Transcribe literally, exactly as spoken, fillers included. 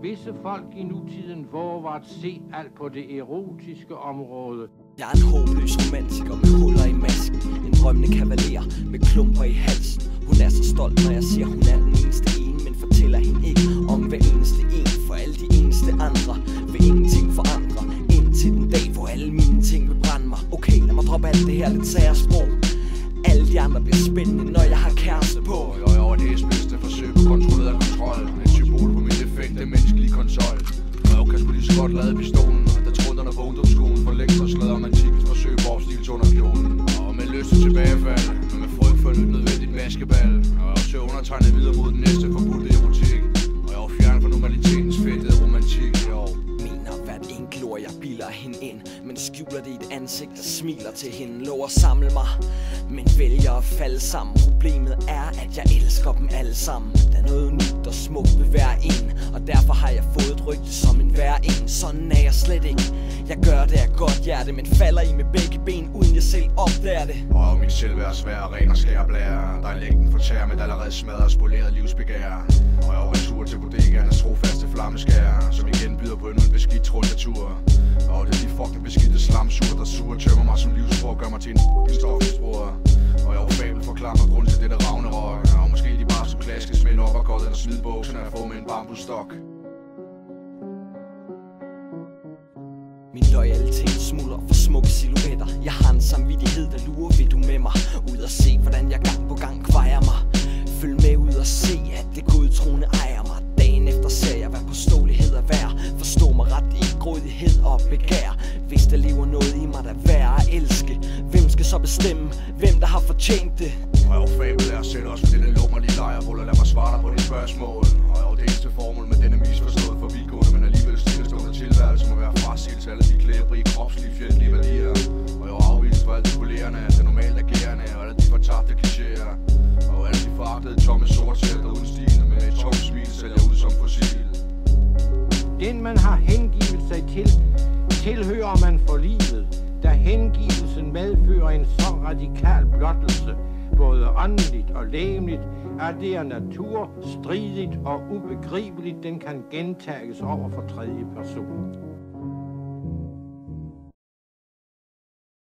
visse folk i nutiden våger at se alt på det erotiske område. Jeg er en håbløs romantiker med huller i masken. En drømmende kavaler med klumper i halsen. Hun er så stolt, når jeg siger, hun er den eneste ene, men fortæller hende ikke om hver eneste en. For alle de eneste andre vil ingenting forandre, indtil den dag, hvor alle mine ting vil brænde mig. Okay, lad mig droppe alt det her lidt sære sprog. Alle de andre bliver spændende, når jeg har kæreste på. Og jeg over det bedste forsøg på kontrolleret kontrol. Et symbol på min defekte menneskelige konsol. Og jeg kan sgu lige så godt lade pistolen. Da trunderne på ungdomsskolen for længst har slaget om antikens forsøg på opstilelse under kjolen. Og med lyst til tilbagefald, men med frygt for et nødvendigt maskebal. Og jeg søger undertegnet videre mod den næste forbudte erotik. Og jeg er fjern for normalitetens fedtede romantik. Jo. Mener hvert en glor, jeg bilder hende ind, men skjuler det i et ansigt, der smiler til hende. Lover at samle mig, men vælger at falde sammen. Problemet er, at jeg elsker dem alle sammen. Der er noget unikt og smukt ved hver en, og derfor har jeg fået et rygte som en hver en. Sådan er jeg slet ikke. Jeg gør det af godt hjerte, men falder i med begge ben, uden jeg selv opdager det. Og min selvværd er svær, ren og skær blære. Der er længden for tær, men allerede smadret spoleret livsbegær. Og jeg er retur til bodegaernes trofaste flammeskær, som igen byder på en beskidt trundetur. Og det er de fucking beskidte slamsuger, der suger, tømmer mig som livsbrug og gør mig til en f***ing stofmisbruger. Og jeg er fabel forklarer mig grund til dette ragnarok. Og måske de bare skulle klaske smænd op og godt eller smide bukserne og få med en bambusstok. Min loyalitet smuldrer for smukke silhuetter. Jeg har en samvittighed, der lurer, vil du med mig ud og se, hvordan jeg gang på gang kvejer mig. Følg med ud og se, at det godtroende ejer mig. Dagen efter ser jeg, hvad påståelighed er værd. Forstå mig ret, i grådighed og begær. Hvis der lever noget i mig, der er værd at elske, hvem skal så bestemme, hvem der har fortjent det? Og jeg er fabel af at sætte os for denne lummerlige lejrbolle. Lad mig svare dig på dine spørgsmål. Og jeg er det eneste formål med denne misforstået forbigående, men alligevel stillestående tilværelse må være frasigelse til alle de klæbrige, kropslige, fjendtlige værdier. Og jeg er afvist for alt det polerende, det normalt agerende og alle de fortabte klichéer. Og alle de foragtede tomme sortsætter uden stil, med et tomt smil sælger ud som fossil. Den man har hengivet sig til, tilhører man for livet, da hengivelsen medfører en så radikal blottelse, både åndeligt og legemligt, at det er natur, stridigt og ubegribeligt, den kan gentages over for tredje person.